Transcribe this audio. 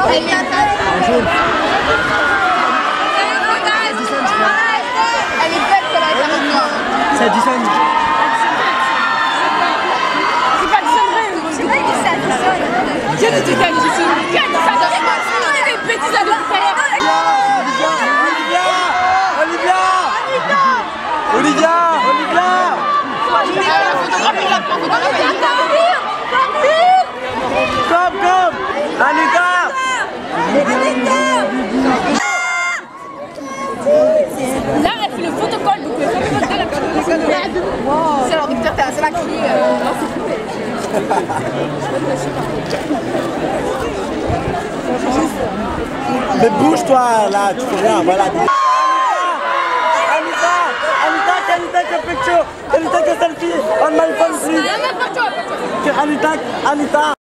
C'est Addison. C'est pas Addison vrai. C'est vrai que c'est Addison. Qui a dit que c'était Addison? Qui a dit ça? On est des bêtises à l'autre terre. Olivia! Come! Anita! Là, elle fait le protocole, donc elle fait la c'est alors Victor, t'es assez la crie. Mais bouge-toi là, tu fais rien, voilà. Anita, take a picture! Can you take a selfie on my phone, please? Anita!